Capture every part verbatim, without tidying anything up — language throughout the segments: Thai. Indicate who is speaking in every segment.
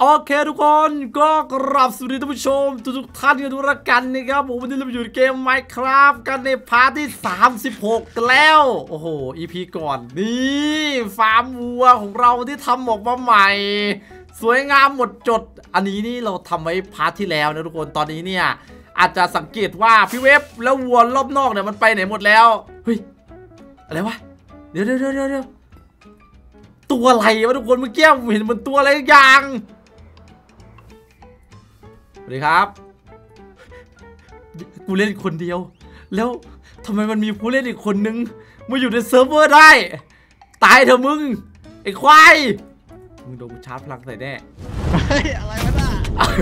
Speaker 1: โอเคทุกคนก็กราบสวัสดีท่านผู้ชมทุกท่านกันทุกกันนะครับผมวันนี้เราอยู่ในเกม Minecraft กันในพาร์ทที่สามสิบหกแล้วโอ้โห อี พี ก่อนนี่ฟาร์มวัวของเราที่ทำออกมาใหม่สวยงามหมดจดอันนี้นี่เราทำไว้พาร์ทที่แล้วนะทุกคนตอนนี้เนี่ยอาจจะสังเกตว่าพี่เว็บแล้ววัวรอบนอกเนี่ยมันไปไหนหมดแล้วเฮ้ยอะไรวะเดี๋ยวเดี๋ยวเดี๋ยวเดี๋ยวตัวอะไรวะทุกคนเมื่อกี้ผมเห็นมันตัวอะไรอย่างสวัสดีครับกูเล่นคนเดียวแล้วทำไมมันมีผู้เล่นอีกคนนึงมาอยู่ในเซิร์ฟเวอร์ได้ตายเถอะมึงไอ้ควายมึงโดนกูชาร์จพลังใส่แน่
Speaker 2: เฮ้ยอะไรวะน่ะ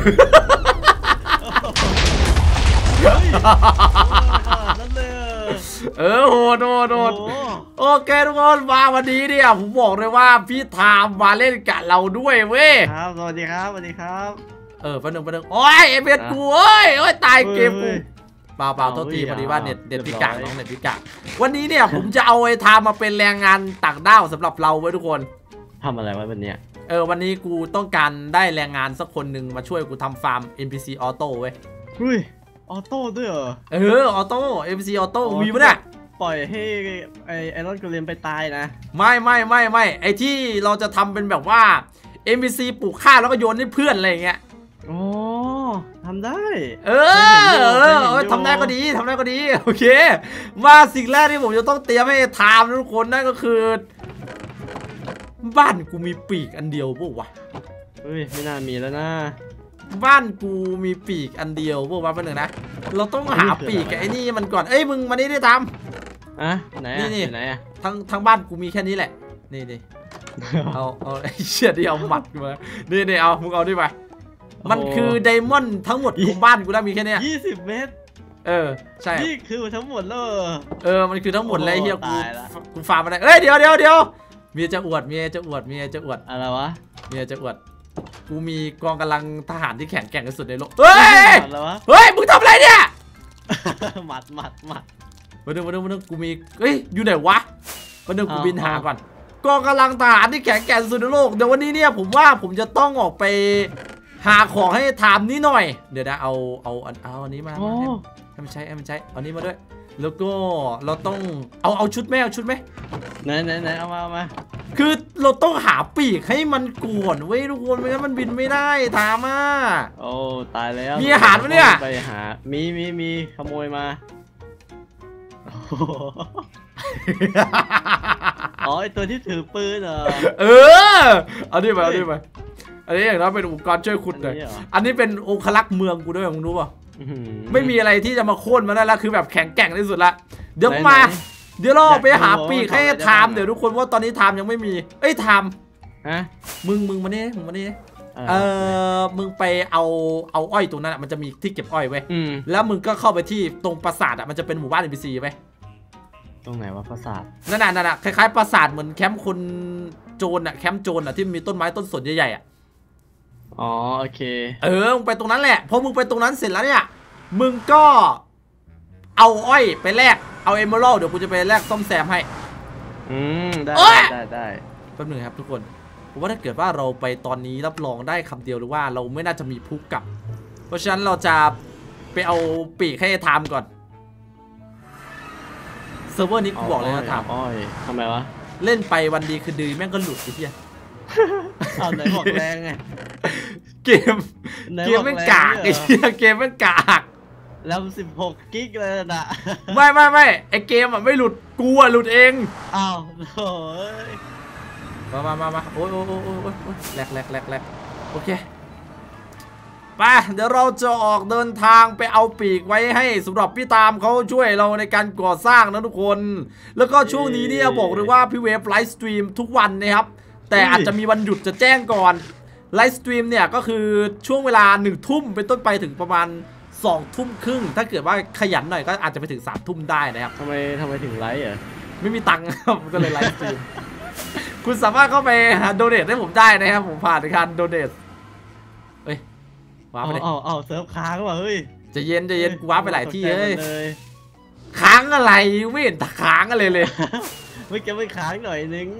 Speaker 2: นั่นเลย
Speaker 1: เออโหดโหดโหดโอเคทุกคนมาวันนี้เนี่ยผมบอกเลยว่าพี่ทามมาเล่นกับเราด้วยเว้ย
Speaker 2: ครับสวัสดีครับสวัสดีครับ
Speaker 1: เออประหนึ่งประหนึ่งโอ้ยเอฟเอสกูเอ้ยโอ้ยตายเกมกูเปล่าเปล่าโทษทีพอดีว่าเน็ตเน็ตพิกะน้องเน็ตพิกะวันนี้เนี่ยผมจะเอาไอ้ทามมาเป็นแรงงานต่างด้าวสำหรับเราไว้ทุกคน
Speaker 2: ทำอะไรไว้วันนี้
Speaker 1: เออวันนี้กูต้องการได้แรงงานสักคนหนึ่งมาช่วยกูทำฟาร์ม เอ็น พี ซี ออโต้เว้ย
Speaker 2: เฮ้ยออโต้ด้วยเหรอ
Speaker 1: เออออโต้ เอ็น พี ซี ออโต้มีปะเนี่ย
Speaker 2: ปล่อยให้ไอไอรอนโกเลมไปตายนะ
Speaker 1: ไม่ไม่ไม่ไม่ไอที่เราจะทำเป็นแบบว่า เอ็น พี ซี ปลูกข้าวแล้วก็โยนให้เพื่อนอะไรอย่างเงี้ย
Speaker 2: โอ้ทำได้
Speaker 1: เออเออทำได้ก็ดีทำได้ก็ดีโอเคมาสิ่งแรกที่ผมจะต้องเตรียมให้ทามทุกคนนั่นก็คือบ้านกูมีปีกอันเดียวปุ๊บวะ
Speaker 2: เฮ้ยไม่น่ามีแล้วนะ
Speaker 1: บ้านกูมีปีกอันเดียวปุ๊บวะเป็นหนึ่งนะเราต้องหาปีกไอ้นี่มันก่อนเอ้ยมึงมานี่ได้ท
Speaker 2: ำอ่ะไหนนี่นี่ไหนอ่ะ
Speaker 1: ทั้งทั้งบ้านกูมีแค่นี้แหละนี่นี่เอาเอาไอ้เชี่ยที่เอาหมัดมานี่นี่เอามึงเอาดิไปมันคือไดมอนด์ทั้งหมดของบ้านกูแล้วมีแค่นี้
Speaker 2: ยี่สิบเมตร
Speaker 1: เออใช่
Speaker 2: นี่คือทั้งหมดแล้ว
Speaker 1: เออมันคือทั้งหมดเลยเฮียกูกูฟาร์มมาได้เอ้ยเดี๋ยวเดี๋ยวเดี๋ยวเมียจะอวดเมียจะอวดเมียจะอวด
Speaker 2: อะไรวะ
Speaker 1: เมียจะอวดกูมีกองกำลังทหารที่แข็งแกร่งที่สุดในโลกเฮ้ยเฮ้ยมึงทำอะไรเนี่ย
Speaker 2: หมัดหมัดหมัด
Speaker 1: มาดูมาดูมาดูกูมีเฮ้ยอยู่ไหนวะมาดูกูบินหาก่อนกองกำลังทหารที่แข็งแกร่งที่สุดในโลกเดี๋ยววันนี้เนี่ยผมว่าผมจะต้องออกไปหาของให้ทามนี้หน่อยเดี๋ยวนะเอาเอาเอาอันนี้มาให้มันใช้ให้มันใช้เอานี้มาด้วยแล้วก็เราต้องเอาเอาชุดไหมเอาชุดไหม
Speaker 2: ไหนไหนไหนเอามาเอามา
Speaker 1: คือเราต้องหาปีกให้มันกวนเว้ยทุกคนไม่งั้นมันบินไม่ได้ทามา
Speaker 2: โอ้ตายแล้ว
Speaker 1: มีอาหารไหมเนี่ย
Speaker 2: ไปหามีมีมีขโมยมาอ๋อไอตัวที่ถือปืนเหรอ
Speaker 1: เออเอาดิไปเอาดิไปอันนี้อย่างนั้นเป็นอุปกรณ์ช่วยขุดเลยอันนี้เป็นองคลักษ์เมืองกูด้วยมึงรู้ป่ะไม่มีอะไรที่จะมาโค่นมาได้แล้วคือแบบแข็งแกร่งที่สุดละเดี๋ยวมาเดี๋ยวเราไปหาปีกให้ทามเดี๋ยวทุกคนว่าตอนนี้ทามยังไม่มีเอ้ยทาม
Speaker 2: ฮะ
Speaker 1: มึงมึงมาเนี่ยมึงมาเนี่ยเออมึงไปเอาเอาอ้อยตรงนั้นมันจะมีที่เก็บอ้อยไว้แล้วมึงก็เข้าไปที่ตรงปราสาทอ่ะมันจะเป็นหมู่บ้าน เอ็น พี ซี ไว้
Speaker 2: ตรงไหนวะปราสาท
Speaker 1: นั่นน่ะนั่นน่ะคล้ายๆปราสาทเหมือนแคมป์คนโจรอ่ะแคมป์โจรอ่ะที่มีต้นไม้ต้นสนใหญ่ๆอ่ะ
Speaker 2: อ๋อโอเค
Speaker 1: เออมึงไปตรงนั้นแหละพอมึงไปตรงนั้นเสร็จแล้วเนี่ยมึงก็เอาอ้อยไปแลกเอาเอเมอรัลด์เดี๋ยวกูจะไปแลกซ่อมแซมให้
Speaker 2: อืมได้ได้ได้
Speaker 1: แป๊บนึงครับทุกคนผมว่าถ้าเกิดว่าเราไปตอนนี้รับรองได้คำเดียวหรือว่าเราไม่น่าจะมีพุกกลับเพราะฉะนั้นเราจะไปเอาปีกให้ทามก่อนเซิร์ฟเวอร์นี้กูบอกเลยนะทาม
Speaker 2: อ้อยทำไมวะ
Speaker 1: เล่นไปวันดีคือดีแม่งก็หลุดไอ้เหี้ย
Speaker 2: เอาไหนบอกแรงไง
Speaker 1: เกมเกมแม่งกากไอ้เหี้ยเกมแม่งกาก
Speaker 2: แล้วสิบหกกิกเลยนะ
Speaker 1: ไม่ไม่ไม่ไอเกมอ่ะไม่หลุดกูอ่ะหลุดเอง
Speaker 2: อ้าวโอ้ย
Speaker 1: มามามามาโอ้ยโอ้ยโอ้ยโอ้ยแหลกแหลกแหลกแหลกโอเคไปเดี๋ยวเราจะออกเดินทางไปเอาปีกไว้ให้สำหรับพี่ตามเขาช่วยเราในการก่อสร้างนะทุกคนแล้วก็ช่วงนี้เนี่ยบอกเลยว่าพี่เวฟไลฟ์สตรีมทุกวันนะครับแต่อาจจะมีวันหยุดจะแจ้งก่อนไลฟ์สตรีมเนี่ยก็คือช่วงเวลาหนึ่งทุ่มเป็นต้นไปถึงประมาณสองทุ่มครึ่งถ้าเกิดว่าขยันหน่อยก็อาจจะไปถึงสามทุ่มได้นะครับ
Speaker 2: ทำไมทำไมถึงไลฟ์อ่ะ
Speaker 1: ไม่มีตังค์ครับก็เลยไลฟ์สตรีมคุณสามารถเข้าไปโดเนทให้ผมได้นะครับผมผ่านการโดเนทเฮ้ยว้าไปเลย
Speaker 2: เอาเอาเซิร์ฟค้างว่ะเฮ้ย
Speaker 1: จะเย็นจะเย็นกูว้าไปหลายที่เฮ้ยค้างอะไรไม่เห็นค้างอะไรเลย
Speaker 2: ไม่แกไม่ค้างหน่อยนึง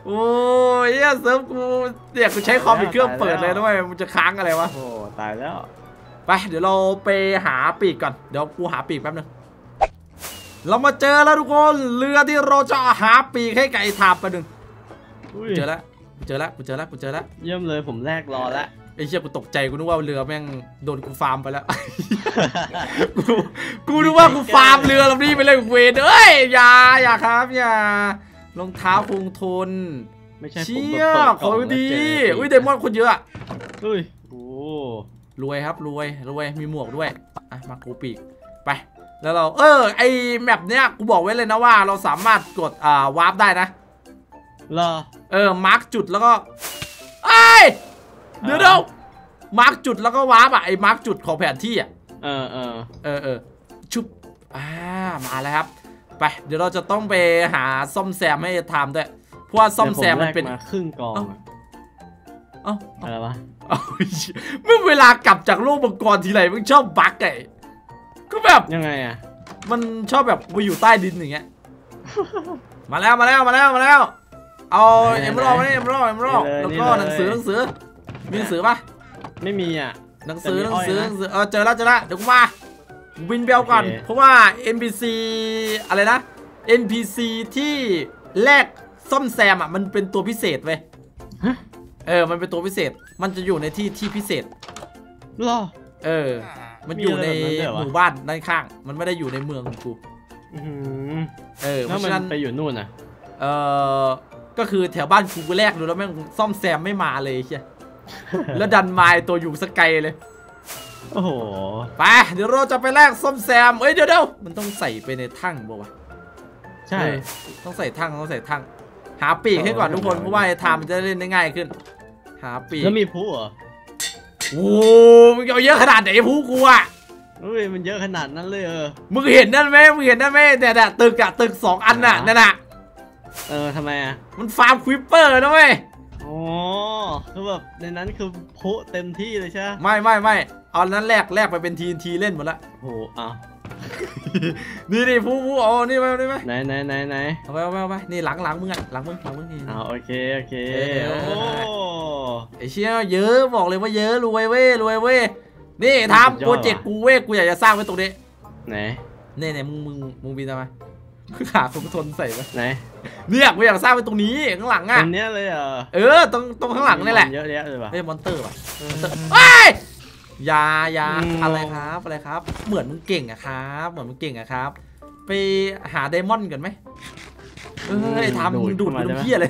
Speaker 1: โอ้ยเซิร์ฟกูเนี่ยกูใช้คอมอีกเครื่องเปิดเลยด้วยมันจะค้างอะไรวะ
Speaker 2: โอ้ตายแล้ว
Speaker 1: ไปเดี๋ยวเราไปหาปีกก่อนเดี๋ยวกูหาปีกแป๊บนึงเรามาเจอแล้วทุกคนเรือที่เราจะหาปีกให้ไก่ทาบไปหนึ่งเจอแล้วเจอแล้วกูเจอแล้วกูเจอแล้ว
Speaker 2: เยี่ยมเลยผมแลกรอแล้ว
Speaker 1: ไอ้เชี่ยกูตกใจกูนึกว่าเรือแม่งโดนกูฟาร์มไปแล้วกูกูนึกว่ากูฟาร์มเรือลำนี้ไปเลยเวรเอ้ยอย่าอย่าครับอย่ารองเท้าคงทน
Speaker 2: ไม่ใช่
Speaker 1: เชี่ยของดีอุ้ยเดมอนคนเยอะ
Speaker 2: เฮ้ยโอ้
Speaker 1: รวยครับรวยรวยมีหมวกด้วยอ่ะมากูปีกไปแล้วเราเออไอแมปเนี้ยกูบอกไว้เลยนะว่าเราสามารถกดอ่าวาร์ปได้นะ
Speaker 2: เหรอ
Speaker 1: เออมาร์กจุดแล้วก็ไอเดี๋ยวเดี๋ยวมาร์กจุดแล้วก็วาร์ปอ่ะไอมาร์กจุดของแผนที่อ่ะ
Speaker 2: เออเออ
Speaker 1: เออเออชุบอ่ามาแล้วครับไปเดี๋ยวเราจะต้องไปหาซ่อมแซมให้ทำด้วยเพราะว่าซ่อมแซมมันเป็น
Speaker 2: ครึ่งกอง
Speaker 1: เอ้า
Speaker 2: อะไรวะ
Speaker 1: เมื่อเวลากลับจากโลกมังกรทีไรมันชอบบั๊กไอ้ก็แบบ
Speaker 2: ยังไงอ่ะ
Speaker 1: มันชอบแบบไปอยู่ใต้ดินอย่างเงี้ยมาแล้วมาแล้วมาแล้วมาแล้วเอาเอ็มรอมาเนี่ยเอ็มรอเอ็มรอแล้วก็หนังสือหนังสือมีหนังสือปะ
Speaker 2: ไม่มีอ่ะ
Speaker 1: หนังสือหนังสือหนังสือเออเจอแล้วเจอแล้วเดี๋ยวกูมาวินเบลก่อนเพราะว่า เอ็น พี ซี อะไรนะ เอ็น พี ซี ที่แลกซ่อมแซมอ่ะมันเป็นตัวพิเศษเว้ยเออมันเป็นตัวพิเศษมันจะอยู่ในที่ที่พิเศษ
Speaker 2: หรอ
Speaker 1: เออมันอยู่ในหมู่บ้านด้านข้างมันไม่ได้อยู่ในเมืองของกู
Speaker 2: เออเพราะฉะนั้นไปอยู่นู่นอ่ะ
Speaker 1: เออก็คือแถวบ้านกูแรกดูแล้วแม่งซ่อมแซมไม่มาเลยใช่แล้วดันมาตัวอยู่สกายเลย
Speaker 2: โอ้โห
Speaker 1: ไปเดี๋ยวเราจะไปแลกซ่อมแซมเอ้ยเดี๋ยวเดี๋ยวมันต้องใส่ไปในทั่งบ่วะ
Speaker 2: ใช่
Speaker 1: ต้องใส่ทั่งต้องใส่ทั่งหาปีกให้ก่อนทุกคนเพราะว่าไอ้ทามันจะเล่นได้ง่ายขึ้นหาปีก
Speaker 2: แล้วมีผู้เหรอ
Speaker 1: โอ้มึงเอาเยอะขนาดไหนผู้กูอ่ะ
Speaker 2: เฮ้ยมันเยอะขนาดนั้นเลยเออ
Speaker 1: มึงเห็นนั่นไหมมึงเห็นนั่นไหมเนี่ยเนี่ยตึกอะตึกสองอันน่ะนั่นน่ะ
Speaker 2: เออทำไมอ่ะ
Speaker 1: มันฟาร์มควิปเปอร์นะเว้ย
Speaker 2: อ๋อคือแบบในนั้นคือพุเต็มที่เลยใช่ไหม
Speaker 1: ไม่ไม่ไม่เอานั้นแลกแลกไปเป็นทีนทีเล่นหมดละ
Speaker 2: โอ้อ้าว
Speaker 1: นี่นี่ผู้ผู้เอานี่ไปนี่ไป
Speaker 2: ไหนไหนไหนไหน
Speaker 1: เอาไปเอาไปเอาไปนี่หลังหลังมึงอะหลังมึงหลังมึงนี่
Speaker 2: อ๋อโอเคโอเคโอ้
Speaker 1: ไอเชี่ยเยอะบอกเลยว่าเยอะรวยเว้ยรวยเว้ยนี่ทำโปรเจกต์กูเว้ยกูอยากจะสร้างไว้ตรงนี้
Speaker 2: ไหน
Speaker 1: เนี่ยเนี่ยมึงมึงมึงบินทำไมคือขาคุณทนใส่ไหม
Speaker 2: ไหน
Speaker 1: เนี่ยกูอยากสร้างไว้ตรงนี้ข้างหลังอ่ะ
Speaker 2: ตรงเนี้ยเลยเหรอ
Speaker 1: เออตรงตรงข้างหลังนี่แหละ
Speaker 2: เยอะแยะเลยป่ะ
Speaker 1: เฮ้ยมอนเตอร์ป่ะเฮ้ยยายาอะไรครับอะไรครับเหมือนมึงเก่งอะครับเหมือนมึงเก่งอะครับไปหาไดมอนด์กันไหมเอ้ยทำมึงดูดมันเพี้ยอะไร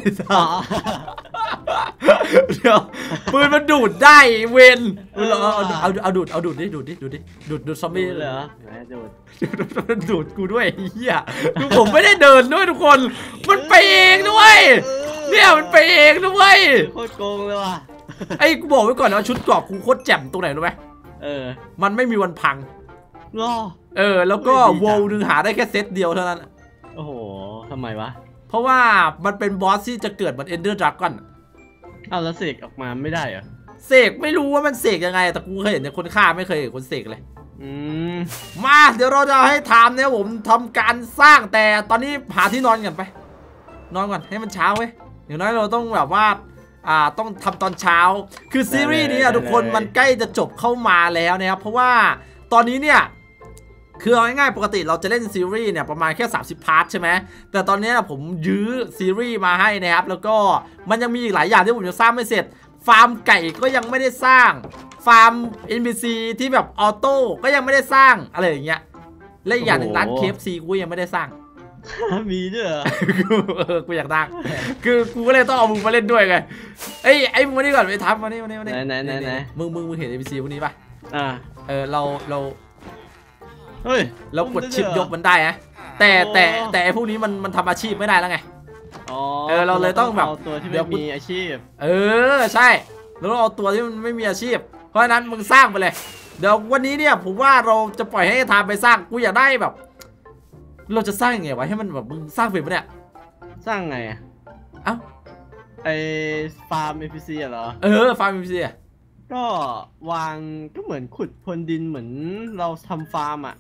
Speaker 1: เดี๋ยวปืนมันดูดได้เวนเอาเอาเอาดูดเอาดูดดิดูดดิดูดดิดูดดูดซอมบี้
Speaker 2: เลยเหรอดูด
Speaker 1: ดูดกูด้วยเฮียดูผมไม่ได้เดินด้วยทุกคนมันไปเองด้วยเนี่ยมันไปเองด้วย
Speaker 2: โคตรโกงเลยว่ะ
Speaker 1: ไอ้กูบอกไว้ก่อนนะชุดเกราะกูโคตรแจ่มตรงไหนรู้ไหม
Speaker 2: เออ
Speaker 1: มันไม่มีวันพัง
Speaker 2: รอ
Speaker 1: เออแล้วก็โวลนึงหาได้แค่เซตเดียวเท่านั้น
Speaker 2: โอ้โหทำไมวะ
Speaker 1: เพราะว่ามันเป็นบอสที่จะเกิดเหมือนเอนเดอร์ดราก้อน
Speaker 2: อ้าวแล้วเสกออกมาไม่ได้เหรอ
Speaker 1: เสกไม่รู้ว่ามันเสกยังไงแต่กูเคยเห็นคนฆ่าไม่เคยเห็นคนเสกเลย
Speaker 2: อืม
Speaker 1: มาเดี๋ยวเราจะให้ทำเนี่ยผมทำการสร้างแต่ตอนนี้หาที่นอนกันไปนอนก่อนให้มันเช้าเว้ยอย่างน้อยเราต้องแบบว่าอ่าต้องทำตอนเช้าคือซีรีส์นี้ทุกคนมันใกล้จะจบเข้ามาแล้วนะครับเพราะว่าตอนนี้เนี่ยคือเอาง่ายๆปกติเราจะเล่นซีรีส์เนี่ยประมาณแค่สามสิบพาร์ทใช่ไหมแต่ตอนนี้ผมยื้อซีรีส์มาให้นะครับแล้วก็มันยังมีอีกหลายอย่างที่ผมจะสร้างไม่เสร็จฟาร์มไก่ก็ยังไม่ได้สร้างฟาร์ม เอ็น พี ซี ที่แบบออโต้ก็ยังไม่ได้สร้างอะไรอย่างเงี้ยและอีกอย่างหนึ่งร้าน เค เอฟ ซี กูยังไม่ได้สร้าง
Speaker 2: มีด้วย
Speaker 1: กูอยากดังคือกูก็เลยต้องเอามึงมาเล่นด้วยไงไอ้ไอ้มึงมานี่ก่อนไปทำมานี่มานี่มานี่
Speaker 2: ไหนไหนไหน
Speaker 1: มึงมึงมึงเห็น เอ็น พี ซี พวกนี้ป่ะ
Speaker 2: อ่า
Speaker 1: เออเราเรา
Speaker 2: เฮ้ย
Speaker 1: เรากดชิปยกมันได้นะแต่แต่แต่พวกนี้มันมันทำอาชีพไม่ได้แล้วไงเออเราเลยต้องแบบ
Speaker 2: ตัวที่ไม่มีอาชีพ
Speaker 1: เออใช่แล้วเราเอาตัวที่มันไม่มีอาชีพเพราะฉะนั้นมึงสร้างไปเลยเดี๋ยววันนี้เนี่ยผมว่าเราจะปล่อยให้ทำไปสร้างกูอยากได้แบบเราจะสร้างยังไงวะให้มันแบบมึงสร้างเป็นปะเนี่ย
Speaker 2: สร้างไงอ่ะ
Speaker 1: เอ้า
Speaker 2: ไอฟาร์ม เอ พี ซี เหรอ
Speaker 1: เออฟาร์ม เอ พี ซี
Speaker 2: ก็วางก็เหมือนขุดพรวนดินเหมือนเราทำฟาร์มอ่ะ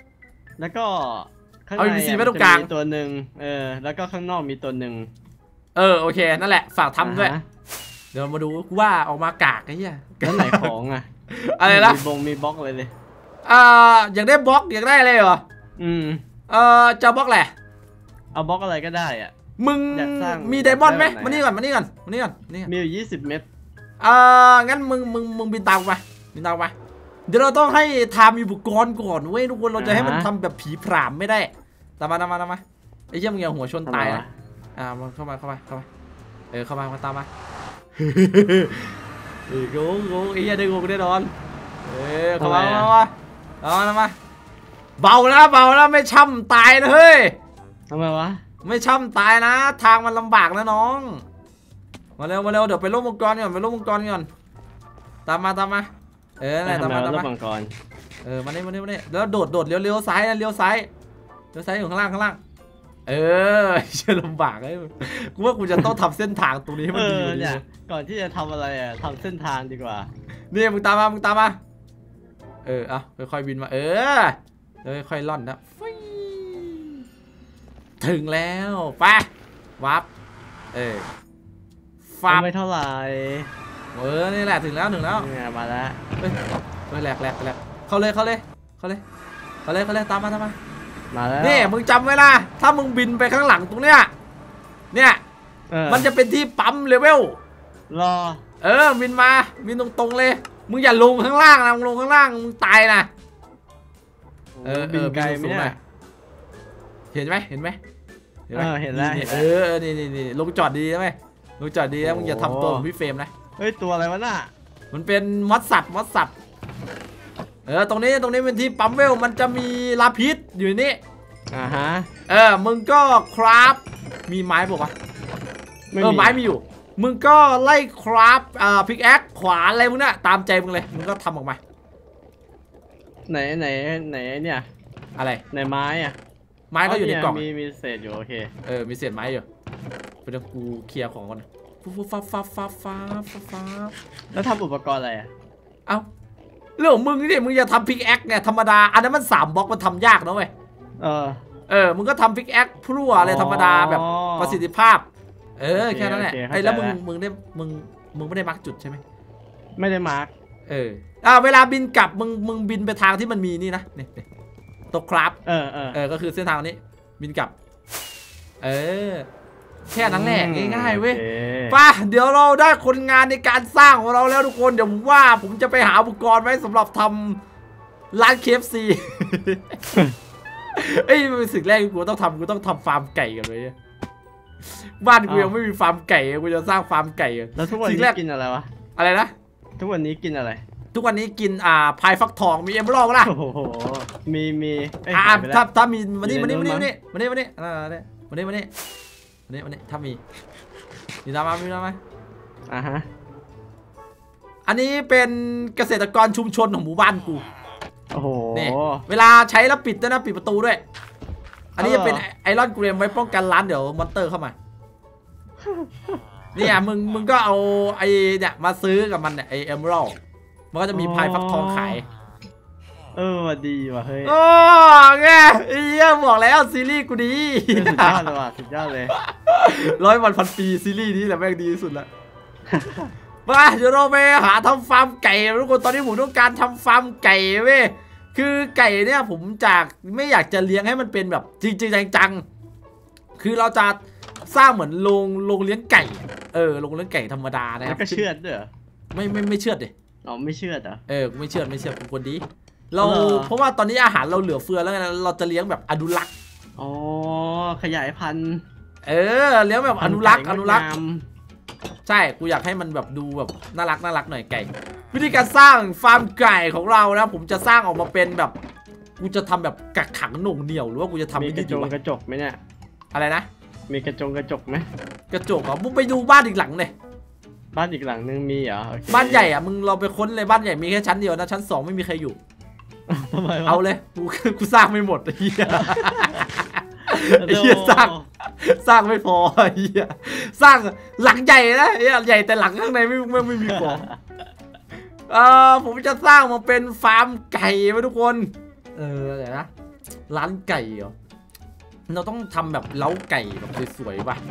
Speaker 2: แล้วก็ข้างในมีตัวหนึ่งเออแล้วก็ข้างนอกมีตัวหนึ่ง
Speaker 1: เเออโอเคนั่นแหละฝากทำด้วยเดี๋ยวมาดูว่าออกมากากไอ้เหี้ย
Speaker 2: แล้วไหนของอ่ะ
Speaker 1: อะไรนะ
Speaker 2: มีบงมีบล็อกเลยเลย
Speaker 1: อ่าอยากได้บล็อกอยากได้อะไรเหรอ
Speaker 2: อืม
Speaker 1: เออจะบล็อกแหละ
Speaker 2: เอาบล็อกอะไรก็ได้อ่ะ
Speaker 1: มึงมีไดมอนด์ไหมมานี่ก่อนมานี่ก่อนมานี่ก่อนนี่
Speaker 2: มีอยู่ยี่สิบเม็ด
Speaker 1: เอองั้นมึงมึงมึงบินตามไปบินตามไปเดี๋ยวเราต้องให้ทำอุปกรณ์ก่อนเว้ยทุกคนเราจะให้มันทำแบบผีพรามไม่ได้ตามมาตามมาตามมาไอ้เหี้ยมึงอย่าหัวชนตายนะอ่าเข้ามาเข้ามาเข้ามาเออเข้ามามาตามมาเออโง่โง่ไอ้เหี้ยได้โง่แน่นอนเออเข้ามาเข้ามาเข้ามาเข้ามาเบาแล้วเบาแล้วไม่ช่ำตายนะเฮ้ย
Speaker 2: ทำไมวะ
Speaker 1: ไม่ช่ำตายนะทางมันลำบากนะน้องมาเร็วมาเร็วเดี๋ยวไปลบมังกรก่อนไปลบมังกรก่อนตามมาตามมาเออไหนตามมาตามมาเออมาเนี่ยมาเนี่ยมาเนี่ยแล้วโดดโดดเลี้ยวเลี้ยวซ้ายเลี้ยวซ้ายเลี้ยวซ้ายอยู่ข้างล่างข้างล่างเออเชื่อลำบากเลยกูว่ากูจะต้องทำเส้นทางตรงนี้ให้มันดี
Speaker 2: เนี่ยก่อนที่จะทำอะไรอ่ะทำเส้นทางดีกว่า
Speaker 1: นี่มึงตามมามึงตามมาเออเอาค่อยๆบินมาเออเออค่อยล่อนนะถึงแล้วไปวับเออ
Speaker 2: ฟ้าไม่เท่าไหร่
Speaker 1: เออนี่แหละถึงแล้วถึงแล้ว
Speaker 2: มาแล้ว
Speaker 1: เฮ้ยเฮ้ยแหลกแหลกแหลกเข้าเลยเข้าเลยเข้าเลยเข้าเลยเข้าเลยตามมาตามมา
Speaker 2: มาแล้ว
Speaker 1: นี่มึงจำไว้นะถ้ามึงบินไปข้างหลังตรงเนี้ยเนี่ยมันจะเป็นที่ปั๊มเลเวล
Speaker 2: รอ
Speaker 1: เออบินมาบินตรงๆเลยมึงอย่าลงข้างล่างนะมึงลงข้างล่างมึงตายนะเออบินไกลไหมเนี่ยเห็นไหมเห็นไหม
Speaker 2: เห็นไหมเห็นแล้ว
Speaker 1: เออนี่นี่นี่ลงจอดดีไหมลงจอดดีแล้วมึงอย่าทำตัวเหมือนพี่เฟรมนะ
Speaker 2: เฮ้ยตัวอะไรวะน่ะ
Speaker 1: มันเป็นมอสสัตว์มอสสัตว์เออตรงนี้ตรงนี้เป็นที่ปั๊มเวลมันจะมีลาพิษอยู่นี่
Speaker 2: อ่าฮะ
Speaker 1: เออมึงก็คราฟมีไม้บอกว่าเออไม้มีอยู่มึงก็ไล่คราฟอ่าพิกแอคขวานอะไรมึงเนี่ยตามใจมึงเลยมึงก็ทำออกมา
Speaker 2: ไหนไหนไหนเนี่ย
Speaker 1: อะไร
Speaker 2: ในไม้อะ
Speaker 1: ไม้ก็อยู่ในกล่อง
Speaker 2: มีมีเศษอยู่โอเค
Speaker 1: เออมีเศษไม้อยู่ไปดูกูเคลียร์ของก่อนฟ้าฟ้าฟ้าฟ้าฟ้าฟ้า
Speaker 2: แล้วทำอุปกรณ์อะไรอ่ะ
Speaker 1: เอ้าเรื่องของมึงนี่มึงจะทำพิกแอคเนี่ยธรรมดาอันนั้นมันสามบล็อกมันทำยากนะเว้ย
Speaker 2: เออ
Speaker 1: เออมึงก็ทำพิกแอคพลั่วอะไรธรรมดาแบบประสิทธิภาพเออแค่นั้นแหละไอ้แล้วมึงมึงได้มึงมึงไม่ได้มาร์กจุดใช่ไหม
Speaker 2: ไม่ได้มาร์ก
Speaker 1: เอออ่าเวลาบินกลับมึงมึงบินไปทางที่มันมีนี่นะนี่ตกครับ
Speaker 2: เออเออ
Speaker 1: เออก็คือเส้นทางนี้บินกลับเออแค่นั้นแหละง่ายๆเว้ยป่ะเดี๋ยวเราได้คนงานในการสร้างของเราแล้วทุกคนเดี๋ยวผมว่าผมจะไปหาอุปกรณ์ไว้สำหรับทำร้าน เค เอฟ ซี เอ้ยสิ่งแรกกูต้องทำกูต้องทำฟาร์มไก่กันเลยบ้านกูยังไม่มีฟาร์มไก่กูจะสร้างฟาร์มไก่
Speaker 2: แล้วทุกวันนี้กินอะไรวะ
Speaker 1: อะไรนะ
Speaker 2: ทุกวันนี้กินอะไร
Speaker 1: ทุกวันนี้กินอ่าพายฟักทองมีเอมเบอร์ป่ะล่ะ
Speaker 2: โอ้โหมีมี
Speaker 1: อ่าถ้าถ้ามีมานี่มานี่มานี่มานี่มานี่มานี่มานี่มานี่มานี่มานี่มานี่ถ้ามีมีตามมามีตามมา
Speaker 2: อ่าฮะ
Speaker 1: อันนี้เป็นเกษตรกรชุมชนของหมู่บ้านกู
Speaker 2: โอ้โห
Speaker 1: นี่เวลาใช้แล้วปิดด้วยนะปิดประตูด้วยอันนี้จะเป็นไอรอนเกรมไว้ป้องกันร้านเดี๋ยวมอนเตอร์เข้ามาเนี่ยมึงมึงก็เอาไอเนี่ยมาซื้อกับมันเนี่ยไอเอมเบอร์มันก็จะมีพายฟักทองขาย
Speaker 2: เออดีว่ะเฮ้ย
Speaker 1: โอ้แกไอ้เหี้ยบอกแล้วซีรีส์กูดี
Speaker 2: สุดยอดเลยว่ะสุดยอดเลย
Speaker 1: ร้อยวันพันปีซีรีส์นี้แหละแม่งดีที่สุดละมาเดี๋ยวเราไปหาทำฟาร์มไก่ทุกคนตอนนี้ผมต้องการทำฟาร์มไก่เว้ยคือไก่เนี่ยผมจากไม่อยากจะเลี้ยงให้มันเป็นแบบจริงๆจังๆคือเราจะสร้างเหมือนโรงโรงเลี้ยงไก่เออโรงเลี้ยงไก่ธรรมดานะครับ
Speaker 2: ก็เชื่อดเด้อ
Speaker 1: ไม่ไม่ไม่เชื่อดเลย
Speaker 2: อ๋อไม่เชื่อดอ่ะ
Speaker 1: เออไม่เชื่อไม่เชื่อกูคนดีเราเพราะว่าตอนนี้อาหารเราเหลือเฟือแล้วไงเราจะเลี้ยงแบบอนุรักษ์
Speaker 2: อ๋อขยายพันธุ์
Speaker 1: เออเลี้ยงแบบอนุรักษ์อนุรักษ์ใช่กูอยากให้มันแบบดูแบบน่ารักน่ารักหน่อยไก่วิธีการสร้างฟาร์มไก่ของเรานะผมจะสร้างออกมาเป็นแบบกูจะทำแบบกักขังหน่วงเหนี่ยวหรือว่ากูจะทำ
Speaker 2: มีกระจกกระจกไหมเนี่ย
Speaker 1: อะไรนะ
Speaker 2: มีกระจกกระจกไหม
Speaker 1: กระจกเหรอมึงไปดูบ้านอีกหลังเลย
Speaker 2: บ้านอีกหลังนึงมีเหรอ
Speaker 1: บ้านใหญ่อ่ะมึงเราไปค้นเลยบ้านใหญ่มีแค่ชั้นเดียวนะชั้นสองไม่มีใครอยู่
Speaker 2: ทำไม
Speaker 1: เอาเลยกูกูสร้างไม่หมดไอ้เหี้ยไอ้เหี้ยสร้างสร้างไม่พอไอ้เหี้ยสร้างหลังใหญ่นะไอ้ใหญ่แต่หลังข้างในไม่ไม่ไม่มีของเออผมจะสร้างมาเป็นฟาร์มไก่ไว้ทุกคนเออเดี๋ยวนะร้านไก่เหรอเราต้องทำแบบเล้าไก่แบบสวยๆป่ะ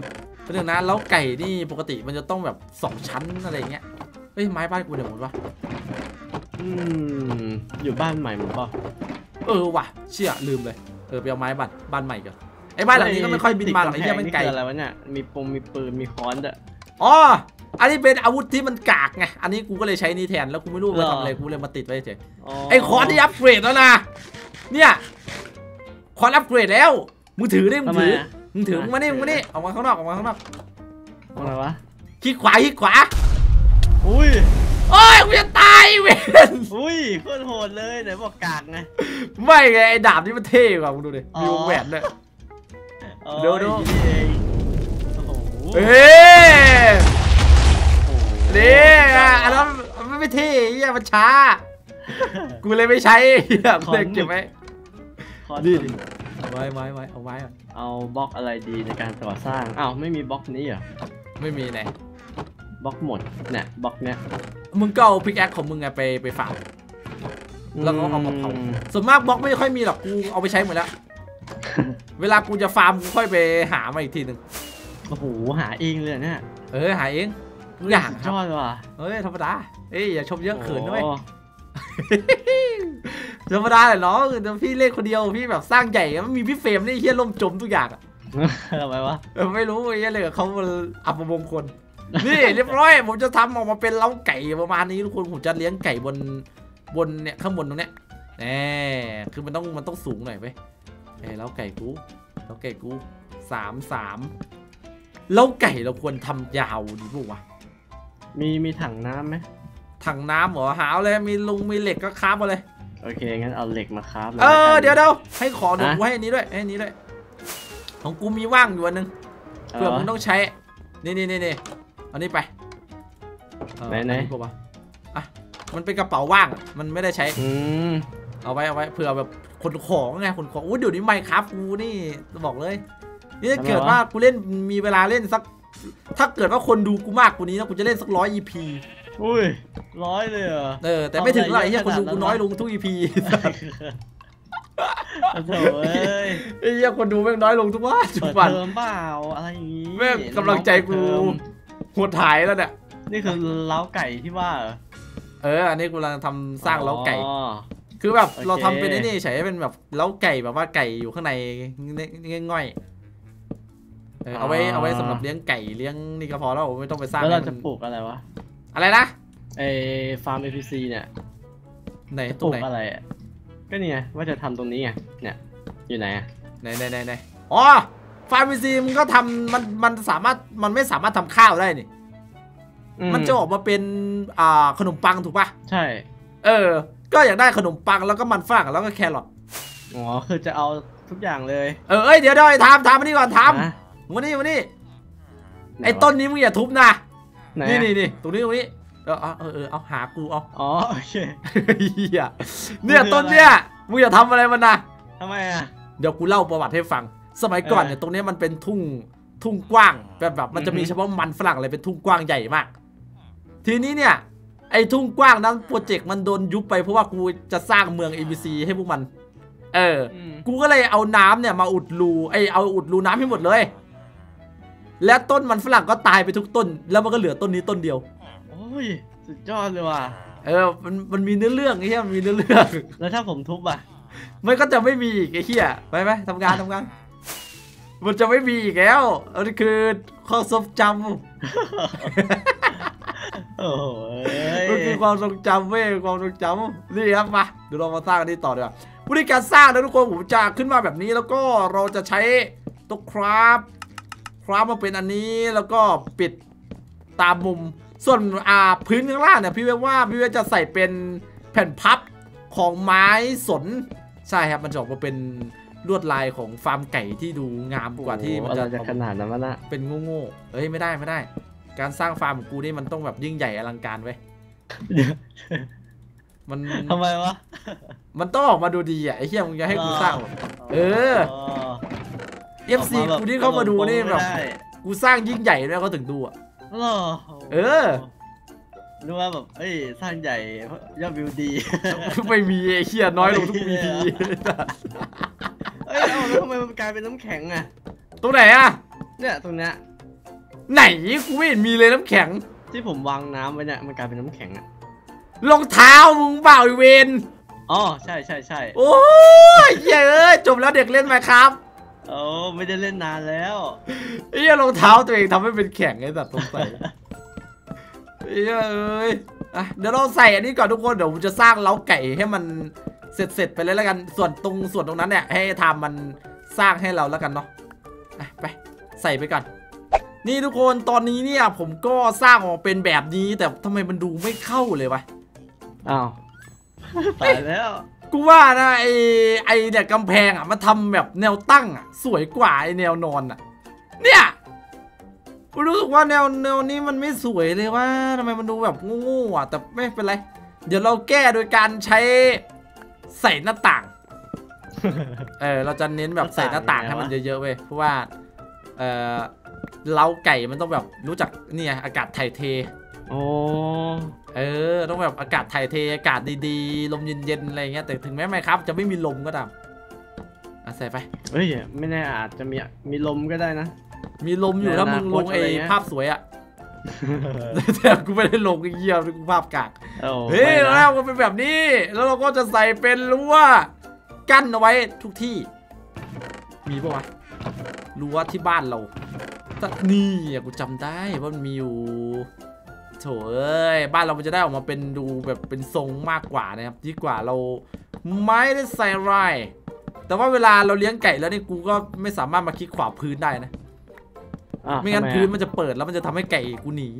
Speaker 1: เป็นเรื่องนะแล้วไก่นี่ปกติมันจะต้องแบบสองชั้นอะไรเงี้ยเฮ้ยไม้บ้านกูเดี๋ยวหมดปะ
Speaker 2: อืมอยู่บ้านใหม่หมดป่ะ
Speaker 1: เออว่ะเชี่ยลืมเลยเออไปเอาไม้บ้านบ้านใหม่กันไอ้บ้านหลังนี้ก็ไม่ค่อยบินมาหรอกไอ้เหี้ยมันไก่
Speaker 2: อะไรวะเนี่ยมีปงมีปืนมีค้อนอะ
Speaker 1: อ๋ออันนี้เป็นอาวุธที่มันกากไงอันนี้กูก็เลยใช้นี่แทนแล้วกูไม่รู้ไปทำอะไรกูเลยมาติดไว้เฉยไอ้ค้อนที่อัปเกรดแล้วนะเนี่ยค้อนอัปเกรดแล้วมือถือได้มือถือมึงถือมึงมานี่มึงมานี่ออกมาข้างนอกออกมาข้างนอก
Speaker 2: อะไรวะ
Speaker 1: คลิกขวาคลิกขวา
Speaker 2: อุ้ย
Speaker 1: โอ้ยกูจะตายเว้ย
Speaker 2: อุ้ยโคตรโหดเลยไหนบอกกากไง
Speaker 1: ไม่ไงไอ้ดาบนี่มันเท่กว่ามึงดูดิมีวงแหวนด้วยดูดูเฮ้ยนี่อันนั้นมันไม่เท่เหี้ยมันช้ากูเลยไม่ใช้เหี้ยกูเลยเก็บไว้นี่เอาไว้ไว้ไว้เอาไว้
Speaker 2: เอาบล็อกอะไรดีในการก่อสร้างอ้าวไม่มีบล็อกนี้เหรอ
Speaker 1: ไม่มีไหน
Speaker 2: บล็อกหมดเนี่ยบล็อกเนี้ย
Speaker 1: มึงก็เอาพิกแอคของมึงไงไปไปฝากแล้วก็เอามาเผาส่วนมากบล็อกไม่ค่อยมีหรอกกูเอาไปใช้หมดแล้วเวลากูจะฟาร์มกูค่อยไปหามาอีกทีหนึ่ง
Speaker 2: โอ้โหหาเองเลยเนี่ย
Speaker 1: เออหาเองทุกอย่าง
Speaker 2: ยอดว่ะ
Speaker 1: เฮ้ยธรรมดาเอ้ยอย่าชมเยอะเขินด้วยธรรมดาเลยเนาะพี่เล่นคนเดียวพี่แบบสร้างใหญ่มันมีพี่เฟรมนี่เฮี้ยล่มจมทุกอย่างอะ
Speaker 2: ทำไมวะ
Speaker 1: ไม่รู้ไอ้เฮี้ยเลยเขาอัปมงคลนี่เรียบร้อยผมจะทำออกมาเป็นเล้าไก่ประมาณนี้ทุกคนผมจะเลี้ยงไก่บนบนเนี่ยข้างบนตรงเนี้ยแน่คือมันต้องมันต้องสูงหน่อยไปเอ้เล้าไก่กูเล้าไก่กูสามสามเล้าไก่เราควรทำยาวดีป่าวะ
Speaker 2: มีมีถังน้ำไหม
Speaker 1: ถังน้ำเหรอหาเลยมีลุงมีเหล็กก็คราบมาเลย
Speaker 2: โอเคงั้นเอาเหล็กมาคราบ
Speaker 1: เออเดี๋ยวเดี๋ยวให้ขอหนูให้อันนี้ด้วยให้อันนี้ด้วยของกูมีว่างอยู่อันนึงเผื่อมึงต้องใช้นี่นี่นี่นี่อันนี้ไป
Speaker 2: ไหนไหน
Speaker 1: กูปะอ่ะมันเป็นกระเป๋าว่างมันไม่ได้ใช้เอาไว้เอาไว้เผื่อแบบขนของไงขนของอู้เดี๋ยวนี้ไมค์ครับกูนี่บอกเลยนี่ถ้าเกิดว่ากูเล่นมีเวลาเล่นสักถ้าเกิดว่าคนดูกูมากกว่านี้นะกูจะเล่นสักร้อย อี พี
Speaker 2: อุ้ยร้อยเลยเหรอ
Speaker 1: เออแต่ไม่ถึงหรอกไอ้เหี้ยคนดูกูน้อยลงทุก อี พี
Speaker 2: โถ่เอ้ย
Speaker 1: ไอ้เหี้ยคนดูแม่งน้อยลงทุกวันทุกวัน
Speaker 2: เติมเปล่าอะไรอย่างงี้
Speaker 1: แม่งกำลังใจกูหดหายแล้วเนี่ย
Speaker 2: นี่คือเล้าไก่ที่ว่า
Speaker 1: เอออันนี้กูกำลังทำสร้างเล้าไก่คือแบบเราทำเป็นนี่ใช้เป็นแบบเล้าไก่แบบว่าไก่อยู่ข้างในง่อยเอาไว้เอาไว้สำหรับเลี้ยงไก่เลี้ยงนี่ก็พอแล้วไม่ต้องไปสร้าง
Speaker 2: แล้วเราจะปลูกอะไรวะ
Speaker 1: อะไรนะ
Speaker 2: ไอฟาร์ม เอ พี ซี เนี่ย
Speaker 1: ไหน
Speaker 2: ปลูกอะไรอ่ะก็นี่ไงว่าจะทำตรงนี้ไงเนี่ยอยู่ไหนอ่ะ
Speaker 1: ไหนไหนไหนไหนอ๋อฟาร์ม เอ พี ซี มันก็ทำมันมันสามารถมันไม่สามารถทำข้าวได้นี่มันจะออกมาเป็นอ่าขนมปังถูกป่ะ
Speaker 2: ใช่
Speaker 1: เออก็อยากได้ขนมปังแล้วก็มันฝรั่งแล้วก็แครอท
Speaker 2: อ๋อคือจะเอาทุกอย่างเลย
Speaker 1: เออเอ้ยเดี๋ยวเดี๋ยวทำทำมานี่ก่อนทำมานี่มานี่ไอ้ต้นนี้มึงอย่าทุบนะนี่นี่นี่ตรงนี้ตรงนี้เออเออเออเอาหากูเอา
Speaker 2: อ๋อโอเค
Speaker 1: เนี่ยต้นเนี้ยมึงอย่าทำอะไรมันนะ
Speaker 2: ทำไมอ่ะ
Speaker 1: เดี๋ยวกูเล่าประวัติให้ฟังสมัยก่อนเนี่ยตรงนี้มันเป็นทุ่งทุ่งกว้างแบบแบบมันจะมีเฉพาะมันฝรั่งอะไรเป็นทุ่งกว้างใหญ่มากทีนี้เนี่ยไอ้ทุ่งกว้างนั้นโปรเจกต์มันโดนยุบไปเพราะว่ากูจะสร้างเมือง เอ บี ซี ให้พวกมันเออกูก็เลยเอาน้ำเนี่ยมาอุดรูไอเอาอุดรูน้ำให้หมดเลยและต้นมันฝรั่งก็ตายไปทุกต้นแล้วมันก็เหลือต้นนี้ต้นเดียว
Speaker 2: โอ้ยสุดยอดเลยว่ะ
Speaker 1: เออมันมันมีเนื้อเรื่องไอ้เหี้ยมันมีเนื้อเรื่อง
Speaker 2: แล้วถ้าผมทุบอ่ะ
Speaker 1: มันก็จะไม่มีอีกไอ้เหี้ยไปไปทำงานทำงานมันจะไม่มีอีกแล้วอันนี้คือความทรงจำ
Speaker 2: โอ้ย
Speaker 1: มันคือความทรงจำเว้ยความทรงจำนี่ครับมาเดี๋ยวเรามาสร้างอันนี้ต่อดีกว่าวิธีการสร้างนะทุกคนผมจะขึ้นมาแบบนี้แล้วก็เราจะใช้ตัวคราฟคราฟมาเป็นอันนี้แล้วก็ปิดตามมุมส่วนอ่าพื้นข้างล่างเนี่ยพี่เวว่าพี่เวจะใส่เป็นแผ่นพับของไม้สนใช่ครับมันจะออกมาเป็นลวดลายของฟาร์มไก่ที่ดูงามกว่าที่มันจะ
Speaker 2: ขนาดนั้นนะ
Speaker 1: เป็นโง่ๆเอ้ยไม่ได้ไม่ได้การสร้างฟาร์มของกูนี่มันต้องแบบยิ่งใหญ่อลังการไว้มัน
Speaker 2: ทำไมวะ
Speaker 1: มันต้องออกมาดูดีอ่ะไอ้เหี้ยมึงจะให้กูสร้างเออ เอฟ ซี กูที่เข้ามาดูนี่แบบกูสร้างยิ่งใหญ่แล้วเขาถึงดูอ่ะเออ
Speaker 2: รู้ว่าแบบเอ้ยสร้างใหญ่ยอดวิวดี
Speaker 1: ไม่มีไอ้เหี้ยน้อยลงทุกวีที
Speaker 2: เอ้ยเอาแล้วทำไมมันกลายเป็นน้ำแข็งอ่ะ
Speaker 1: ตรงไหนอ่ะ
Speaker 2: เนี่ยตรงเนี้ย
Speaker 1: ไหนกูไม่เห็นมีเลยน้ำแข็ง
Speaker 2: ที่ผมวางน้ำไว้เนี่ยมันกลายเป็นน้ำแข็งอะ
Speaker 1: รองเท้ามึงเปล่าไอเวน
Speaker 2: อ๋อใช่ใช่ใช่
Speaker 1: โอ้ยเย้ยจบแล้วเด็กเล่นไหมครับ
Speaker 2: โอ้ไม่ได้เล่นนานแล้ว
Speaker 1: ไอ้รองเท้าตัวเองทำให้เป็นแข็งไอ้สัตว์ตรงใส่เอ้ยอ่ะเดี๋ยวเราใส่อันนี้ก่อนทุกคนเดี๋ยวผมจะสร้างเล้าไก่ให้มันเสร็จเสร็จไปเลยแล้วกันส่วนตรงส่วนตรงนั้นเนี่ยให้ทำมันสร้างให้เราแล้วกันเนาะไปใส่ไปก่อนนี่ทุกคนตอนนี้เนี่ยผมก็สร้างออกเป็นแบบนี้แต่ทำไมมันดูไม่เข้าเลยวะ
Speaker 2: อ้าวตายแล้ว
Speaker 1: กูว่านะไอไอเนี่ยกำแพงอ่ะมันทำแบบแนวตั้งอ่ะสวยกว่าไอแนวนอนอ่ะเนี่ยกูรู้สึกว่าแนวแนวนี้มันไม่สวยเลยว่าทำไมมันดูแบบงูงูอ่ะแต่ไม่เป็นไรเดี๋ยวเราแก้โดยการใช้ใส่หน้าต่างเออเราจะเน้นแบบใส่หน้าต่างให้มันเยอะๆเว้ยเพราะว่าเออเล้าไก่มันต้องแบบรู้จักเนี่ยอากาศถ่ายเท
Speaker 2: โอ้
Speaker 1: เออต้องแบบอากาศถ่ายเทอากาศดีๆลมเย็นๆอะไรเงี้ยแต่ถึงแม้ไม่ครับจะไม่มีลมก็ตามอ่ะใส่ไป
Speaker 2: เฮ้ยไม่แน่อาจจะมีมีลมก็ได้นะ
Speaker 1: มีลมอยู่ถ้ามึงลงไอ้ภาพสวยอะแต่กูไม่ได้ลงไอ้เหี้ยกูภาพกากเฮ้ยแล้วมันเป็นแบบนี้แล้วเราก็จะใส่เป็นรั้วกั้นเอาไว้ทุกที่มีปะวะรั้วที่บ้านเรานี่กูจำได้ว่ามันมีอยู่โถเอ้ยบ้านเรามันจะได้ออกมาเป็นดูแบบเป็นทรงมากกว่านะครับดีกว่าเราไม่ได้ใส่ไรแต่ว่าเวลาเราเลี้ยงไก่แล้วนี่กูก็ไม่สามารถมาคลิกขวาพื้นได้นะไม่งั้นพื้นมันจะเปิดแล้วมันจะทำให้ไก่กูหนี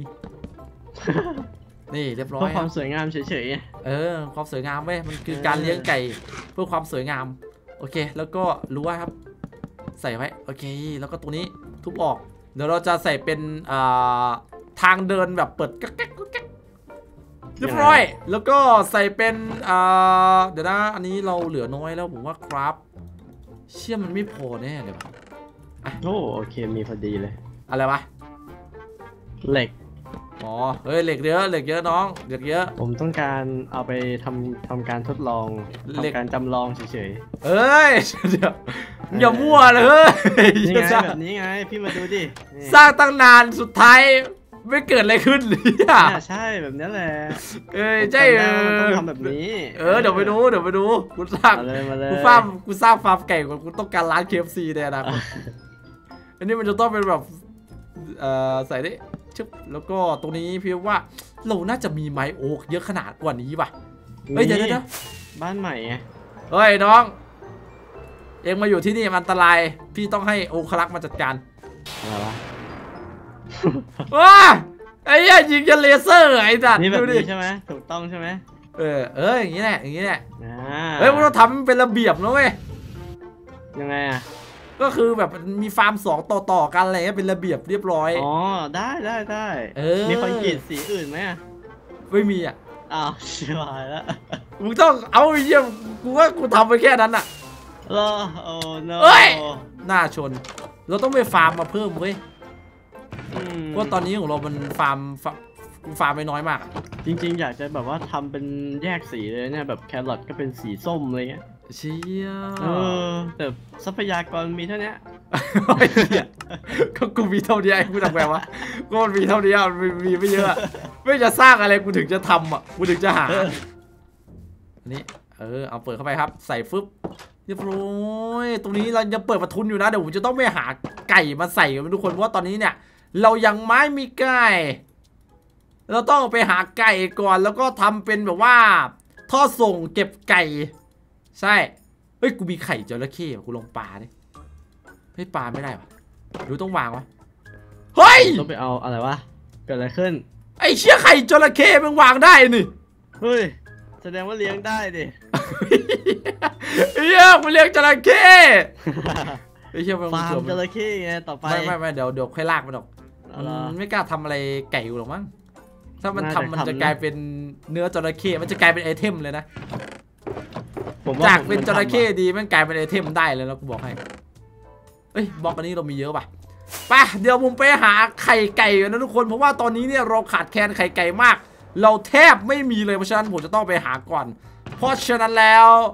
Speaker 1: นี่เรียบร้อย
Speaker 2: เพื่อความสวยงามเฉย
Speaker 1: ๆเออความสวยงามเว้ยมันคือการเลี้ยงไก่เพื่อความสวยงามโอเคแล้วก็รู้ว่าครับใส่ไว้โอเคแล้วก็ตัวนี้ทุบออกเดี๋ยวเราจะใส่เป็นทางเดินแบบเปิดก๊กแก๊กก๊กแก๊กเรียบร้อยแล้วก็ใส่เป็นเดี๋ยวนะอันนี้เราเหลือน้อยแล้วผมว่าครับเชื่อมันไม่พอแน่เลยว่ะ
Speaker 2: โอ้โอเคมีพอดีเลย
Speaker 1: อะไรวะ
Speaker 2: เหล็ก
Speaker 1: อ๋อเฮ้ยเหล็กเยอะเหล็กเยอะน้องเหล็กเยอะ
Speaker 2: ผมต้องการเอาไปทำทำการทดลองทำการจำลองเฉย
Speaker 1: ๆเอ้ยเดี๋ยวอย่ามั่วเลย
Speaker 2: นี่ไงแบบนี้ไงพี่มาดูดิ
Speaker 1: สร้างตั้งนานสุดท้ายไม่เกิดอะไรขึ้นเลยอ่ะ
Speaker 2: ใช่แบบนี้แหละ
Speaker 1: เอ้ยใช่เออ
Speaker 2: ต้องทำแบบนี้
Speaker 1: เออเดี๋ยวไปดูเดี๋ยวไปดูกูสร้างกูฟาร์มกูสร้างฟาร์มไก่ก่อนกูต้องการร้าน เค เอฟ ซี เนี่ยนะอันนี้มันจะต้องเป็นแบบเอ่อใส่ได้ชึบแล้วก็ตรงนี้พี่ว่าเราน่าจะมีไม้โอ๊กเยอะขนาดกว่านี้ป่ะเฮ้ยเดี๋ยวเดี๋ยว
Speaker 2: บ้านใหม่ไง
Speaker 1: เฮ้ยน้องเอ็งมาอยู่ที่นี่มันอันตรายพี่ต้องให้โอคลักมาจัดการ
Speaker 2: อะไรวะ
Speaker 1: ว้าไอ้ยัยยิงกันเลเซอร์ไอ้สัตว์
Speaker 2: นี่แบบนี้ใช่ไหมถูกต้องใช่ไหม
Speaker 1: เออเอออย่างนี้แหละอย่างนี้แหละเฮ้ยเราทำเป็นระเบียบนะเว้ย
Speaker 2: ยังไงอ่ะ
Speaker 1: ก็คือแบบมีฟาร์มสองต่อๆกันอะไรเป็นระเบียบเรียบร้อย
Speaker 2: อ๋อได้ได้ได้มีคอนกรีตสีอื่นไหม
Speaker 1: ไม่มีอ่ะ
Speaker 2: อ้าวชิบหายแล้ว
Speaker 1: มึงต้องเอาเยี่ยมกูว่ากูทำไปแค่นั้นอ่ะ
Speaker 2: เออโอ้โน
Speaker 1: เอ้ยหน้าชนเราต้องไปฟาร์มมาเพิ่มเว้ยเพราะตอนนี้ของเรามันฟาร์มฟาร์มไม่น้อยมาก
Speaker 2: จริงๆอยากจะแบบว่าทำเป็นแยกสีเลยเนี่ยแบบแครอทก็เป็นสีส้มอะไรเงี้ย
Speaker 1: เชี่ย
Speaker 2: เออแต่ทรัพยากรมีเท่านี้
Speaker 1: ก็กูมีเท่านี้ไอ้กูทำไงวะก็มันมีเท่านี้มันมีไม่เยอะไม่จะสร้างอะไรกูถึงจะทำอ่ะกูถึงจะหาอันนี้เออเอาเปิดเข้าไปครับใส่ฟึบเรียบร้อยตรงนี้เราจะเปิดประทุนอยู่นะเดี๋ยวผมจะต้องไปหาไก่มาใส่กันทุกคนเพราะว่าตอนนี้เนี่ยเรายังไม่มีไก่เราต้องไปหาไก่ก่อนแล้วก็ทำเป็นแบบว่าท่อส่งเก็บไก่ใช่เฮ้ยกูมีไข่จระเข้กูลงปลาดิเฮ้ยปลาไม่ได้ปะหรือต้องวางวะเฮ้ย
Speaker 2: ต้องไปเอาอะไรวะเกิดอะไรขึ้น
Speaker 1: ไอ้เชี่ยไข่จระเข้มันวางได้นี่
Speaker 2: เฮ้ยแสดงว่าเลี้ยงได้ดิ
Speaker 1: เฮ้ยมันเลี้ยงจระเข้ไอ้เชี่ยมัน
Speaker 2: ฟาร์มจระเข้ไงต่อไป
Speaker 1: ไม่ไม่ไม่เดี๋ยวเดี๋ยวค่อยลากมันออกมันไม่กล้าทำอะไรไก่หรอกมั้งถ้ามันทำมันจะกลายเป็นเนื้อจระเข้มันจะกลายเป็นไอเทมเลยนะจากเป็นจระเข้ดีมันกลายเป็นไอเทมได้เลยแล้วกูบอกให้เอ้ยบล็อกอันนี้เรามีเยอะป่ะไปเดี๋ยวผมไปหาไข่ไก่กันนะทุกคนเพราะว่าตอนนี้เนี่ยเราขาดแคลนไข่ไก่มากเราแทบไม่มีเลยเพราะฉะนั้นผมจะต้องไปหาก่อนเพราะฉะนั้นแล้ว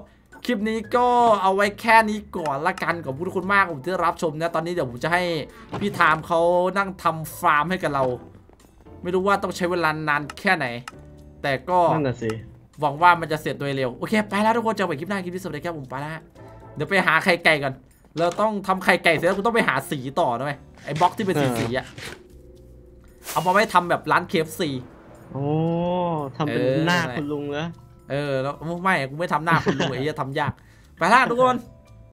Speaker 1: คลิปนี้ก็เอาไว้แค่นี้ก่อนละกันขอบคุณทุกคนมากผมที่รับชมนะตอนนี้เดี๋ยวผมจะให้พี่ไทม์เขานั่งทำฟาร์มให้กับเราไม่รู้ว่าต้องใช้เวลานานแค่ไหนแต่ก็
Speaker 2: นั่นน่ะสิ
Speaker 1: หวังว่ามันจะเสร็จโดยเร็วโอเคไปแล้วทุกคนเจอกันคลิปหน้าคลิปนี้สวัสดีครับผมไปแล้วเดี๋ยวไปหาไข่ไก่ก่อนเราต้องทำไข่ไก่เสร็จแล้วกูต้องไปหาสีต่อนะเว้ยไอ้บล็อกที่เป็นสีสีอะเอามาไว้ทำแบบร้าน เค เอฟ ซี
Speaker 2: โอ้ทำเป็นหน้าคุณลุงเหรอ
Speaker 1: เออแล้วไม่กูไม่ทำหน้าคุณลุงไอ้จะทำยากไปละทุกคน